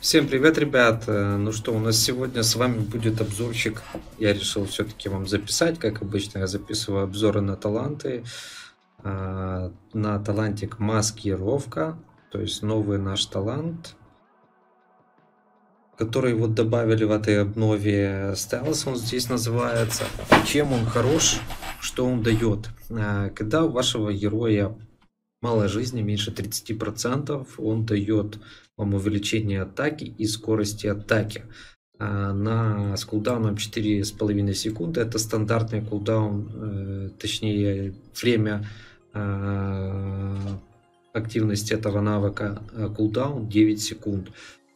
Всем привет, ребят! Ну что, у нас сегодня с вами будет обзорчик. Я решил все-таки вам записать, как обычно я записываю обзоры на таланты. На талантик маскировка, то есть новый наш талант, который вот добавили в этой обнове. Стелс он здесь называется. Чем он хорош, что он дает? Когда у вашего героя мало жизни, меньше 30%, он дает вам увеличение атаки и скорости атаки. С кулдауном 4,5 секунды. Это стандартный кулдаун, точнее время активности этого навыка. Кулдаун 9 секунд.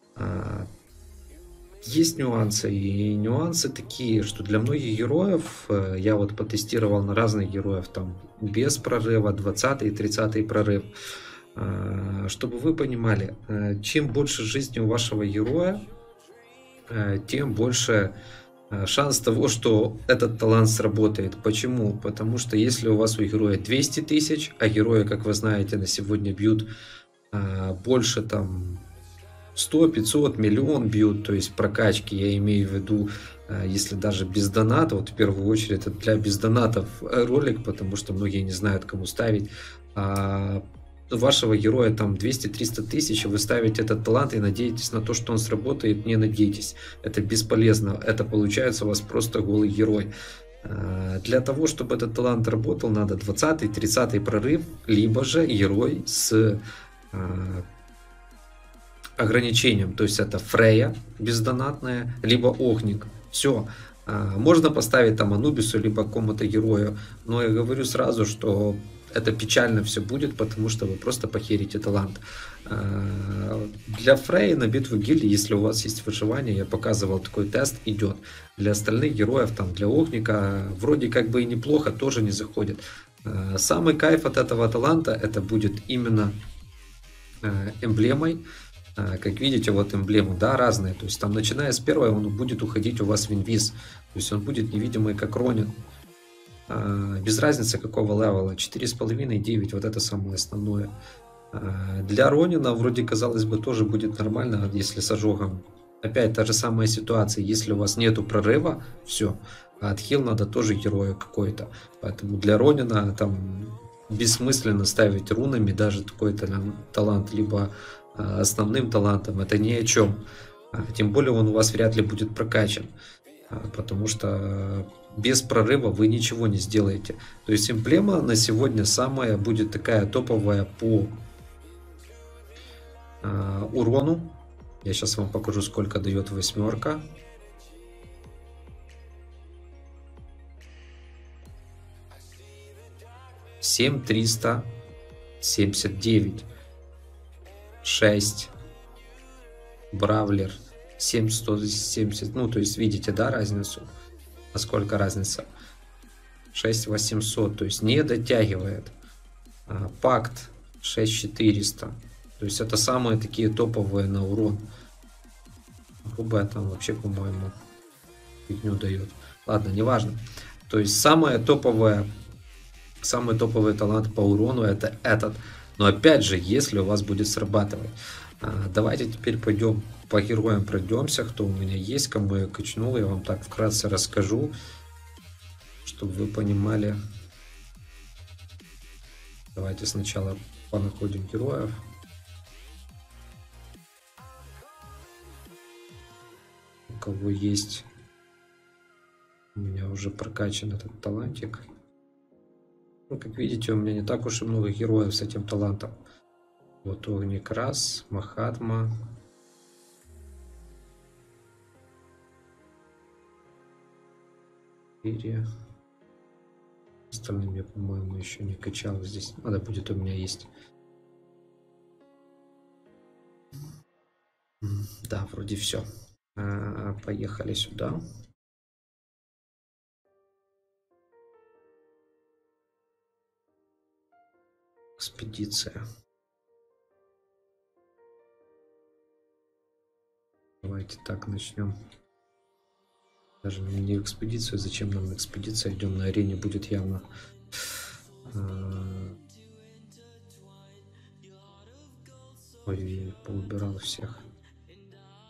Есть нюансы, и нюансы такие, что для многих героев, я вот потестировал на разных героев, там без прорыва, 20 и 30 прорыв, чтобы вы понимали, чем больше жизни у вашего героя, тем больше шанс того, что этот талант сработает. Почему? Потому что если у вас у героя 200 тысяч, а герои, как вы знаете, на сегодня бьют больше там 100, 500, миллион бьют, то есть прокачки, я имею в виду, если даже без доната, вот в первую очередь это для бездонатов ролик, потому что многие не знают, кому ставить. У вашего героя там 200-300 тысяч, вы ставите этот талант и надеетесь на то, что он сработает, не надейтесь, это бесполезно, это получается у вас просто голый герой. Для того, чтобы этот талант работал, надо 20-30 прорыв, либо же герой с ограничением, то есть это Фрея бездонатная, либо Огник. Все. Можно поставить там Анубису, либо какому-то герою, но я говорю сразу, что это печально все будет, потому что вы просто похерите талант. Для Фреи на битву гильдии, если у вас есть выживание, я показывал такой тест, идет. Для остальных героев, там для Огника, вроде как бы и неплохо, тоже не заходит. Самый кайф от этого таланта, это будет именно эмблемой. Как видите, вот эмблемы, да, разные. То есть там, начиная с первой, он будет уходить у вас в инвиз. То есть он будет невидимый, как Ронин. Без разницы какого левела. 4,5, 9, вот это самое основное. Для Ронина, вроде, казалось бы, тоже будет нормально, если с ожогом. Опять та же самая ситуация. Если у вас нету прорыва, все. А отхил надо тоже героя какой-то. Поэтому для Ронина там бессмысленно ставить рунами даже такой талант, либо основным талантом, это ни о чем. Тем более он у вас вряд ли будет прокачан, потому что без прорыва вы ничего не сделаете. То есть эмблема на сегодня самая будет такая топовая по урону. Я сейчас вам покажу, сколько дает восьмерка. Семь 379. 6 Бравлер 7170. Ну, то есть видите, да, разницу? Насколько разница? 6800, то есть не дотягивает. Пакт 6400, то есть это самые такие топовые на урон. Грубая там вообще, по-моему, фигню дает. Ладно, неважно. То есть самый топовый талант по урону это этот. Но опять же, если у вас будет срабатывать. Давайте теперь пойдем по героям пройдемся, кто у меня есть, кому я качнул. Я вам так вкратце расскажу, чтобы вы понимали. Давайте сначала понаходим героев. У кого есть, у меня уже прокачан этот талантик. Ну, как видите, у меня не так уж и много героев с этим талантом. Вот Огник раз, Махатма. Остальным я, по-моему, еще не качал. Здесь надо будет, у меня есть. Да, вроде все. Поехали сюда. Экспедиция. Давайте так начнем. Даже не экспедицию. Зачем нам экспедиция? Идем на арене, будет явно. Ой, поубирал всех.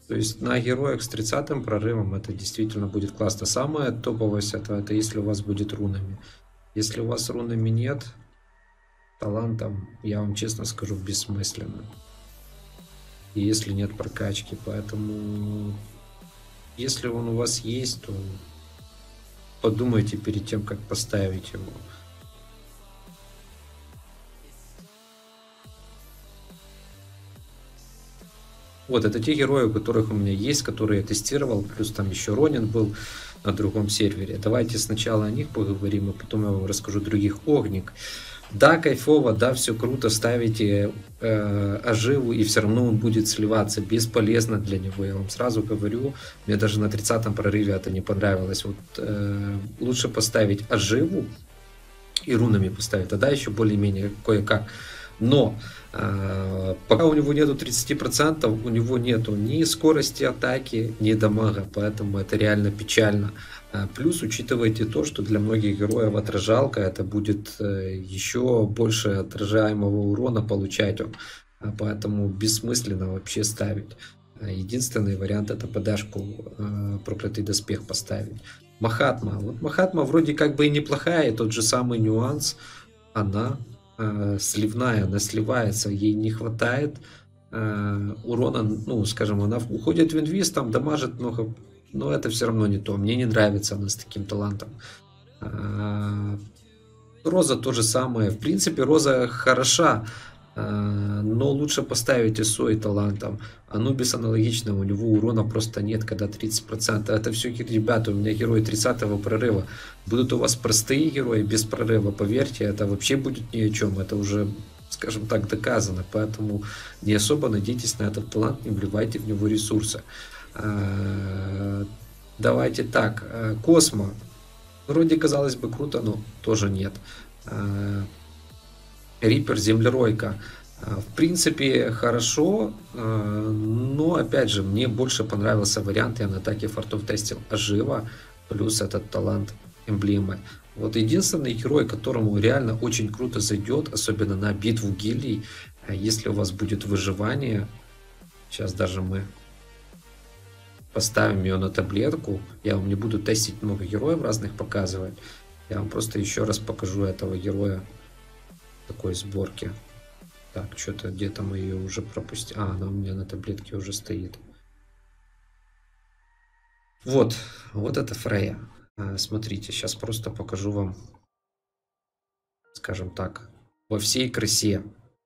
То есть на героях с 30-м прорывом это действительно будет классно. Самое топовое это если у вас будет рунами. Если у вас рунами нет, талантом, я вам честно скажу, бессмысленно. И если нет прокачки, поэтому если он у вас есть, то подумайте перед тем, как поставить его. Вот, это те герои, у которых у меня есть, которые я тестировал, плюс там еще Ронин был на другом сервере. Давайте сначала о них поговорим, а потом я вам расскажу других. Огник. Да, кайфово, да, все круто, ставите оживу, и все равно он будет сливаться, бесполезно для него, я вам сразу говорю. Мне даже на 30-м прорыве это не понравилось. Вот, лучше поставить оживу и рунами поставить, тогда еще более-менее кое-как. Но пока у него нету 30%, у него нету ни скорости атаки, ни дамага, поэтому это реально печально. Плюс учитывайте то, что для многих героев отражалка это будет еще больше отражаемого урона получать он, поэтому бессмысленно вообще ставить. Единственный вариант это подашку проклятый доспех поставить. Махатма. Вот Махатма вроде как бы и неплохая, и тот же самый нюанс, она сливная, она сливается, ей не хватает урона, ну, скажем, она уходит в инвиз, там дамажит много, но это все равно не то, мне не нравится она с таким талантом. Роза то же самое, в принципе, Роза хороша, но лучше поставить ИСО талантом. Анубис аналогично, у него урона просто нет, когда 30%. Это все, ребята, у меня герои 30-го прорыва. Будут у вас простые герои без прорыва, поверьте, это вообще будет ни о чем. Это уже, скажем так, доказано. Поэтому не особо надейтесь на этот талант, не вливайте в него ресурсы. Давайте так, Космо. Вроде, казалось бы, круто, но тоже нет. Риппер, землеройка. В принципе, хорошо, но, опять же, мне больше понравился вариант, я на атаке фортов тестил ожива, плюс этот талант эмблемы. Вот единственный герой, которому реально очень круто зайдет, особенно на битву гильдий, если у вас будет выживание, сейчас даже мы поставим ее на таблетку, я вам не буду тестить много героев разных показывать, я вам просто еще раз покажу этого героя такой сборки. Так, что-то где-то мы ее уже пропустили. Она у меня на таблетке уже стоит. Вот, вот это Фрея. Смотрите, сейчас просто покажу вам, скажем так, во всей красе.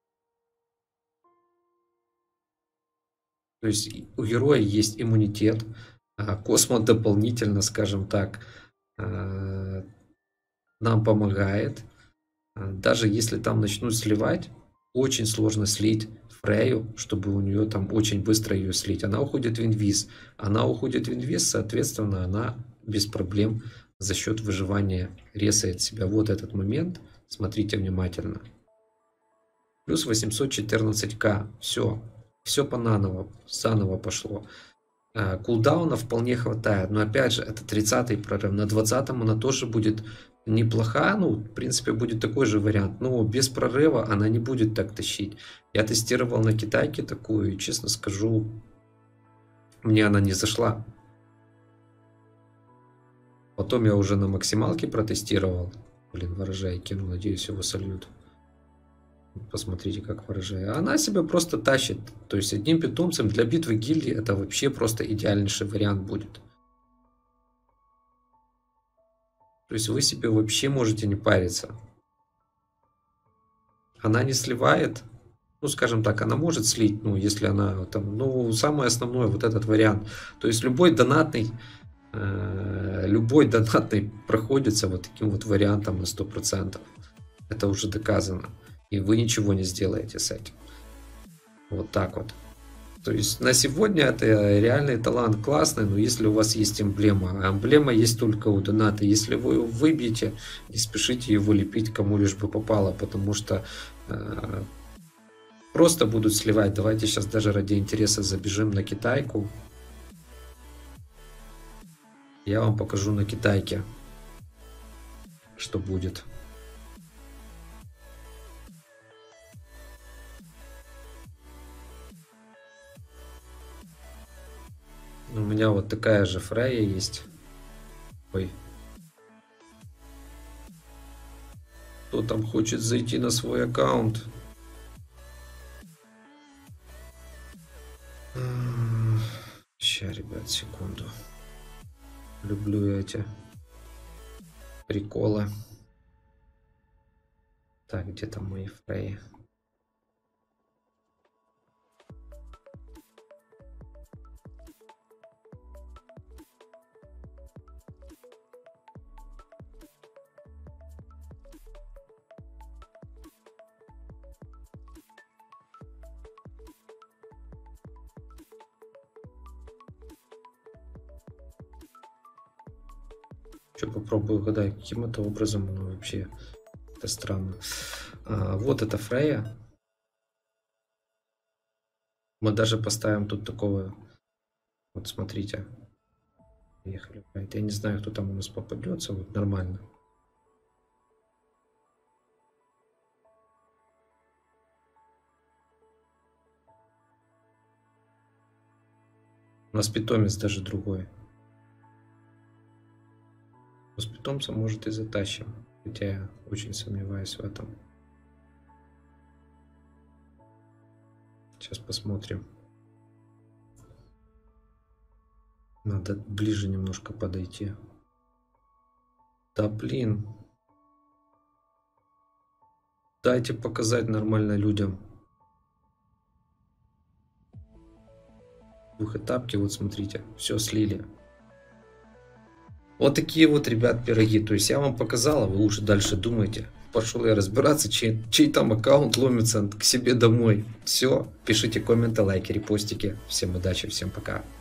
То есть у героя есть иммунитет. Космо дополнительно, скажем так, нам помогает. Даже если там начнут сливать, очень сложно слить Фрею, чтобы у нее там очень быстро ее слить. Она уходит в инвиз. Она уходит в инвиз, соответственно, она без проблем за счет выживания ресает себя. Вот этот момент. Смотрите внимательно. Плюс 814к. Все. Все по наново. Заново пошло. Кулдауна вполне хватает. Но опять же, это 30-й прорыв. На 20-м она тоже будет неплоха. Ну, в принципе, будет такой же вариант. Но без прорыва она не будет так тащить. Я тестировал на китайке такую. И, честно скажу, мне она не зашла. Потом я уже на максималке протестировал. Блин, ворожай кинул. Надеюсь, его сольют. Посмотрите, как ворожай. Она себя просто тащит. То есть одним питомцем для битвы гильдии это вообще просто идеальнейший вариант будет. То есть вы себе вообще можете не париться. Она не сливает. Ну, скажем так, она может слить, ну, если она там, ну, самое основное, вот этот вариант. То есть любой донатный проходится вот таким вот вариантом на 100%. Это уже доказано. И вы ничего не сделаете с этим. Вот так вот. То есть на сегодня это реальный талант классный, но если у вас есть эмблема, а эмблема есть только у доната, если вы его выбьете, не спешите его лепить кому лишь бы попало, потому что просто будут сливать. Давайте сейчас даже ради интереса забежим на китайку. Я вам покажу на китайке, что будет. У меня вот такая же Фрея есть. Ой. Кто там хочет зайти на свой аккаунт? Сейчас, ребят, секунду. Люблю эти приколы. Так, где там мои Фреи? Что, попробую угадать, каким это образом оно вообще. Это странно. Вот это Фрея. Мы даже поставим тут такого. Вот смотрите. Поехали. Я не знаю, кто там у нас попадется. Вот нормально. У нас питомец даже другой. С питомцем, может, и затащим. Хотя я очень сомневаюсь в этом. Сейчас посмотрим. Надо ближе немножко подойти. Да блин. Дайте показать нормально людям. Двухэтапки, вот смотрите. Все слили. Вот такие вот, ребят, пироги. То есть я вам показал, а вы уже дальше думаете. Пошел я разбираться, чей там аккаунт ломится к себе домой. Все, пишите комменты, лайки, репостики. Всем удачи, всем пока.